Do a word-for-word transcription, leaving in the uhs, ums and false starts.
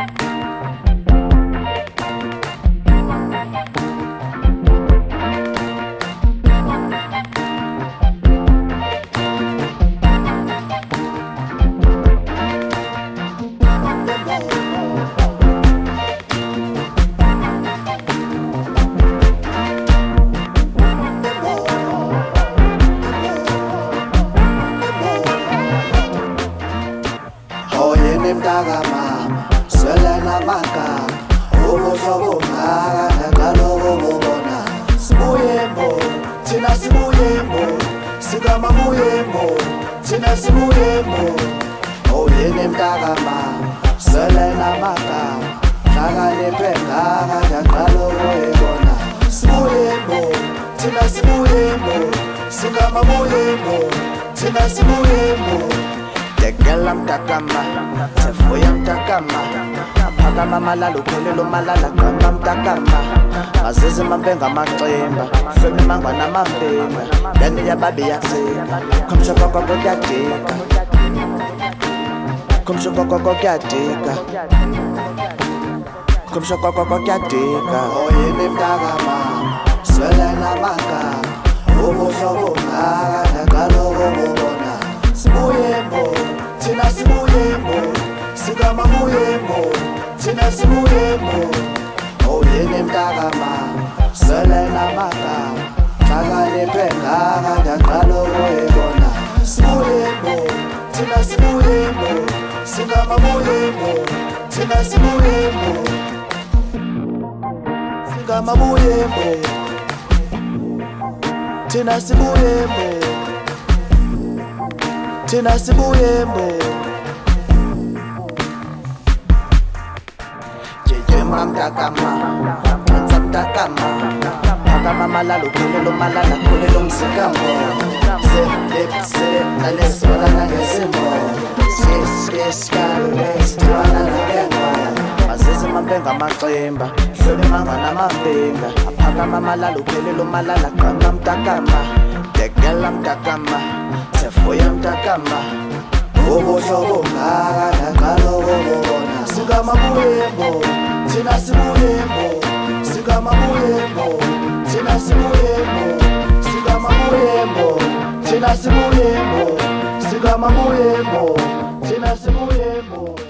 Mtaka mama, swele na maka ubuhlobo ngaka naqalobo bobona sibuyemo thina sibuyemo sikamabuyemo thina sibuyemo oh yini mtaka mama swele na maka naqalepe ngaka naqalobo ebona sibuyemo thina sibuyemo sikamabuyemo thina sibuyemo Tegela mtakama, tefuya mtakama Apakama malala ukulelo malala kama mtakama Mazizi mambenga machemba, femi mangwana mambenga Dani ya babi ya zika, kumshoka kwa kwa kia dika Kumshoka kwa kwa kia dika Kumshoka kwa kwa kia dika Oyini mtakama, swele na maka Ubuhlobo ngaka, naqalobo bobona Sibuyemo, thina sibuyemo, sikamabuyemo, thina sibuyemo oh yini mtaka mama, swele na maka naqalepe ngaka naqalobo ebona sibuyemo, thina sibuyemo, sikamabuyemo, thina sibuyemo sikamabuyemo, thina sibuyemo Thina sibuyemo Jejema mtakama Tanza mtakama Pakama malalo kulelo malala kulelo msikamo Se lip se na leswala na ngesimo Sis kes karo restuana na gengo Mazizi mambenga machemba Femi mangwana mambenga Apakama malalo kulelo malala kama mtakama Tegela mtakama Tefuya mtakama ubuhlobo ngaka naqalobo bobona sikamabuyemo thina sibuyemo sikamabuyemo thina sibuyemo sikamabuyemo thina sibuyemo sikamabuyemo thina sibuyemo